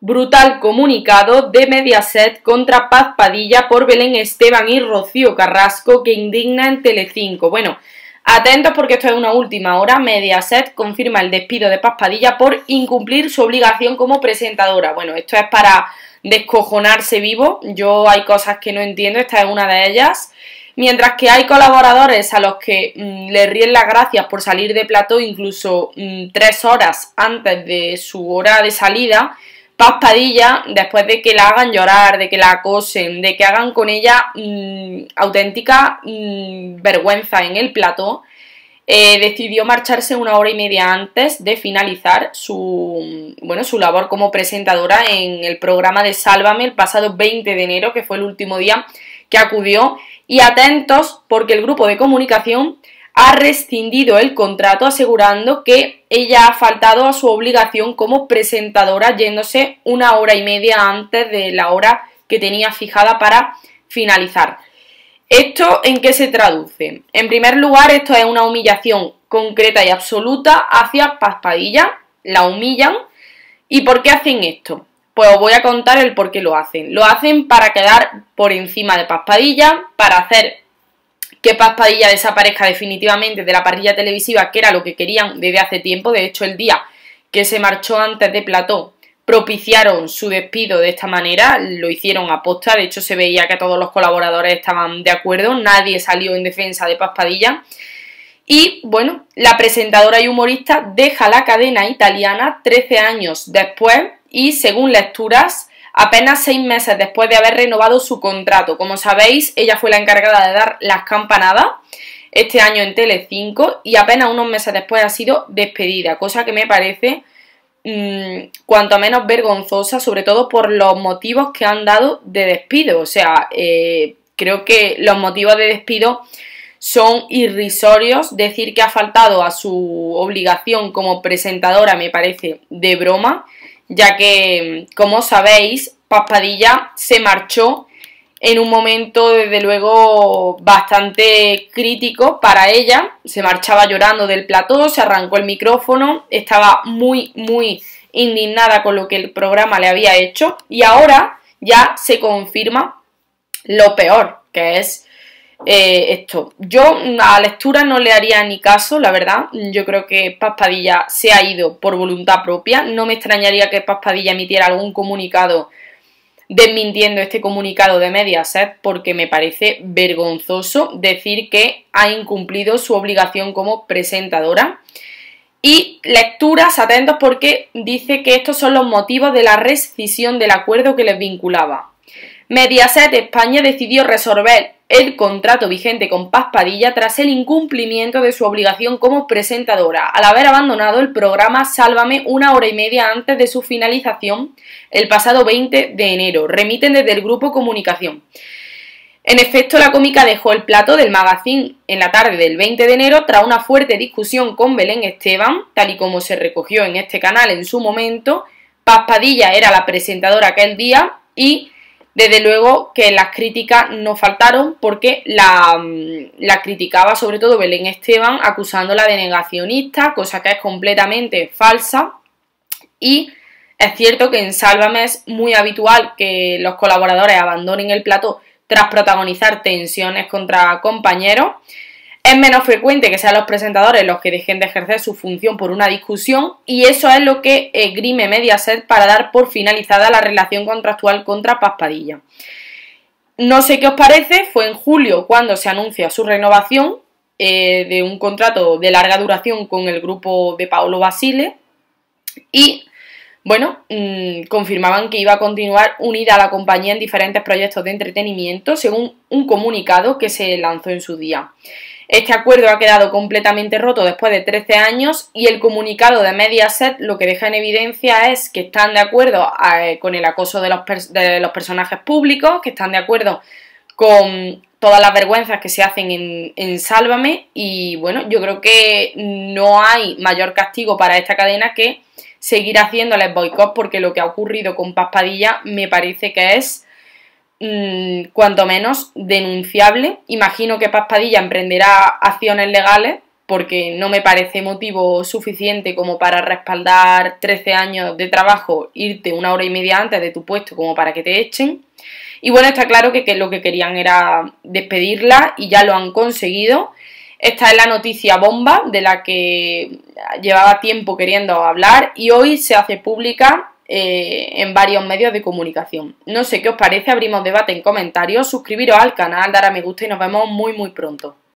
Brutal comunicado de Mediaset contra Paz Padilla por Belén Esteban y Rocío Carrasco que indigna en Telecinco. Bueno, atentos porque esto es una última hora. Mediaset confirma el despido de Paz Padilla por incumplir su obligación como presentadora. Bueno, esto es para descojonarse vivo. Yo hay cosas que no entiendo, esta es una de ellas. Mientras que hay colaboradores a los que les ríen las gracias por salir de plató incluso 3 horas antes de su hora de salida, Paz Padilla, después de que la hagan llorar, de que la acosen, de que hagan con ella auténtica vergüenza en el plató, decidió marcharse 1 hora y media antes de finalizar su labor como presentadora en el programa de Sálvame el pasado 20 de enero, que fue el último día que acudió. Y atentos porque el grupo de comunicación ha rescindido el contrato asegurando que ella ha faltado a su obligación como presentadora yéndose 1 hora y media antes de la hora que tenía fijada para finalizar. ¿Esto en qué se traduce? En primer lugar, esto es una humillación concreta y absoluta hacia Paz Padilla. La humillan. ¿Y por qué hacen esto? Pues os voy a contar el por qué lo hacen. Lo hacen para quedar por encima de Paz Padilla, para hacer que Paz Padilla desaparezca definitivamente de la parrilla televisiva, que era lo que querían desde hace tiempo. De hecho, el día que se marchó antes de plató, propiciaron su despido de esta manera, lo hicieron a posta. De hecho, se veía que todos los colaboradores estaban de acuerdo, nadie salió en defensa de Paz Padilla. Y bueno, la presentadora y humorista deja la cadena italiana 13 años después y, según lecturas, apenas 6 meses después de haber renovado su contrato. Como sabéis, ella fue la encargada de dar las campanadas este año en Telecinco y apenas unos meses después ha sido despedida, cosa que me parece cuanto menos vergonzosa, sobre todo por los motivos que han dado de despido. O sea, creo que los motivos de despido son irrisorios. Decir que ha faltado a su obligación como presentadora me parece de broma, ya que, como sabéis, Paz Padilla se marchó en un momento, desde luego, bastante crítico para ella. Se marchaba llorando del plató, se arrancó el micrófono, estaba muy indignada con lo que el programa le había hecho y ahora ya se confirma lo peor, que es esto. Yo a lectura no le haría ni caso, la verdad. Yo creo que Paz Padilla se ha ido por voluntad propia. No me extrañaría que Paz Padilla emitiera algún comunicado desmintiendo este comunicado de Mediaset, porque me parece vergonzoso decir que ha incumplido su obligación como presentadora. Y lecturas, atentos, porque dice que estos son los motivos de la rescisión del acuerdo que les vinculaba. Mediaset España decidió resolver el contrato vigente con Paz Padilla tras el incumplimiento de su obligación como presentadora, al haber abandonado el programa Sálvame 1 hora y media antes de su finalización el pasado 20 de enero, remiten desde el grupo Comunicación. En efecto, la cómica dejó el plató del magazine en la tarde del 20 de enero tras una fuerte discusión con Belén Esteban, tal y como se recogió en este canal en su momento. Paz Padilla era la presentadora aquel día y desde luego que las críticas no faltaron, porque la criticaba sobre todo Belén Esteban, acusándola de negacionista, cosa que es completamente falsa. Y es cierto que en Sálvame es muy habitual que los colaboradores abandonen el plató tras protagonizar tensiones contra compañeros. Es menos frecuente que sean los presentadores los que dejen de ejercer su función por una discusión, y eso es lo que esgrime Mediaset para dar por finalizada la relación contractual contra Paz Padilla. No sé qué os parece, fue en julio cuando se anuncia su renovación de un contrato de larga duración con el grupo de Paolo Basile y, bueno, confirmaban que iba a continuar unida a la compañía en diferentes proyectos de entretenimiento, según un comunicado que se lanzó en su día. Este acuerdo ha quedado completamente roto después de 13 años y el comunicado de Mediaset lo que deja en evidencia es que están de acuerdo con el acoso de los personajes públicos, que están de acuerdo con todas las vergüenzas que se hacen en Sálvame y, bueno, yo creo que no hay mayor castigo para esta cadena que seguir haciéndoles boicot, porque lo que ha ocurrido con Paz Padilla me parece que es cuanto menos denunciable. Imagino que Paz Padilla emprenderá acciones legales porque no me parece motivo suficiente como para respaldar 13 años de trabajo, irte 1 hora y media antes de tu puesto como para que te echen. Y bueno, está claro que lo que querían era despedirla y ya lo han conseguido. Esta es la noticia bomba de la que llevaba tiempo queriendo hablar y hoy se hace pública en varios medios de comunicación. No sé qué os parece, abrimos debate en comentarios, suscribiros al canal, dar a me gusta y nos vemos muy pronto.